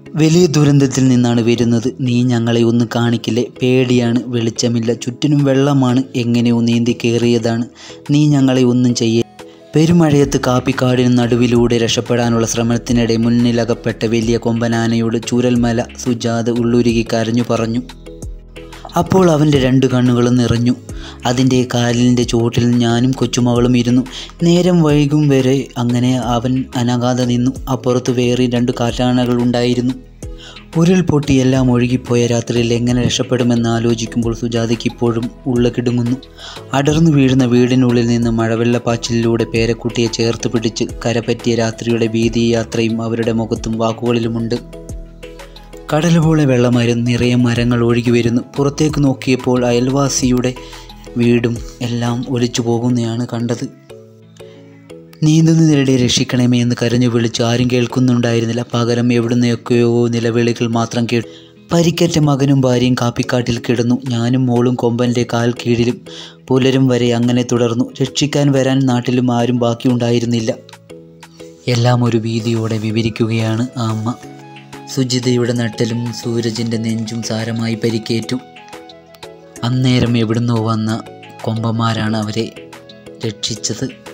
വലിയ ദുരന്തത്തിൽ നിന്നാണ് വരുന്നത്. നീ ഞങ്ങളെ ഒന്ന് കാണിക്കില്ലേ? പേടിയാണ്, വെളിച്ചമില്ല, ചുറ്റിനും വെള്ളമാണ്. എങ്ങനെയോ നീന്തി കയറിയതാണ്. നീ ഞങ്ങളെ ഒന്നും ചെയ്യേ. പെരുമഴയത്ത് കാപ്പിക്കാടിന് നടുവിലൂടെ രക്ഷപ്പെടാനുള്ള ശ്രമത്തിനിടെ മുന്നിലകപ്പെട്ട വലിയ കൊമ്പനാനയോട് ചൂരൽമല സുജാത ഉള്ളുരുകി കരഞ്ഞു പറഞ്ഞു. അപ്പോൾ അവൻ്റെ 2 കണ്ണുകളും നിറഞ്ഞു. അതിൻ്റെ കാലിൻ്റെ ചോട്ടിൽ ഞാനും കൊച്ചുമകളും ഇരുന്നു. നേരം വൈകും വരെ അങ്ങനെ അവൻ അനങ്ങാതെ നിന്നു. അപ്പുറത്ത് വേറെ 2 കാട്ടാനകൾ ഉണ്ടായിരുന്നു. ഉരുൾപൊട്ടി എല്ലാം ഒഴുകിപ്പോയ രാത്രിയിൽ എങ്ങനെ രക്ഷപ്പെടുമെന്ന് ആലോചിക്കുമ്പോൾ സുജാതയ്ക്ക് ഇപ്പോഴും ഉള്ള കിടുങ്ങുന്നു. അടർന്നു വീഴുന്ന വീടിനുള്ളിൽ നിന്ന് മഴവെള്ളപ്പാച്ചിലൂടെ പേരക്കുട്ടിയെ ചേർത്ത് പിടിച്ച് കരപറ്റിയ രാത്രിയുടെ ഭീതിയാത്രയും അവരുടെ മുഖത്തും വാക്കുകളിലുമുണ്ട്. കടൽ പോലെ വെള്ളമായിരുന്നു. നിറയെ മരങ്ങൾ ഒഴുകി വരുന്നു. പുറത്തേക്ക് നോക്കിയപ്പോൾ അയൽവാസിയുടെ വീടും എല്ലാം ഒലിച്ചു പോകുന്നതാണ് കണ്ടത്. നീന്തുന്നതിനിടെ രക്ഷിക്കണമേ എന്ന് കരഞ്ഞു വിളിച്ചു ആരും കേൾക്കുന്നുണ്ടായിരുന്നില്ല. പകരം എവിടുന്നൊക്കെയോ നിലവിളികൾ മാത്രം കേട്ടു. പരിക്കേറ്റ മകനും ഭാര്യയും കാപ്പിക്കാട്ടിൽ കിടന്നു. ഞാനും മോളും കൊമ്പൻ്റെ കാൽ കീഴിലും. പുലരും വരെ അങ്ങനെ തുടർന്നു. രക്ഷിക്കാൻ വരാൻ നാട്ടിലും ആരും ബാക്കിയുണ്ടായിരുന്നില്ല. എല്ലാം ഒരു ഭീതിയോടെ വിവരിക്കുകയാണ് ആ അമ്മ. സുജിതയുടെ നട്ടലും സൂരജിൻ്റെ നെഞ്ചും സാരമായി പരിക്കേറ്റു. അന്നേരം എവിടുന്നോ വന്ന കൊമ്പന്മാരാണ് അവരെ രക്ഷിച്ചത്.